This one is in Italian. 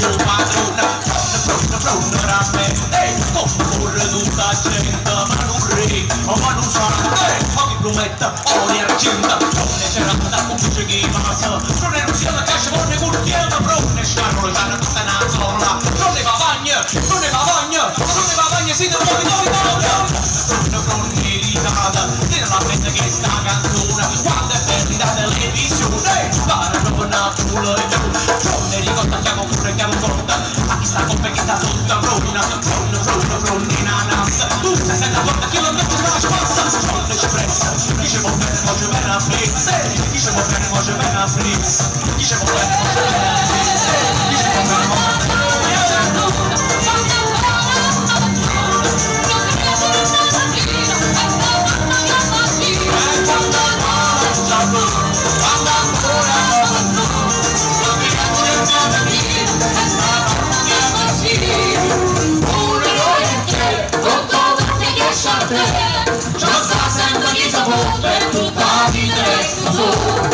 su padrona, pronto ramme, comporre tutta gente, ma non re, ma non sa, pochi prometta, ori argenta, donne cerata, compuce chi passa, non è russiana, caccia, vonne curtiana, bronne, scarro, gianna, tutta una zola, non ne va vagna, si deve pronne risata, tiene la mente che sta canzone, quando è bella da televisione, para proprio una culo e giù, donne ricorda, chiamo pure, chiamo conta, a chi sta con me, chi sta sotto a bronna, bronne, nanas, tu sei senza porta, chi lo mette la spazza, donne ci pressa, chi ci può bene, voce bene a frizz, chi ci può bene, voce bene a frizz, chi ci può bene, voce bene a frizz, chi ci può bene, voce bene a Just as I'm the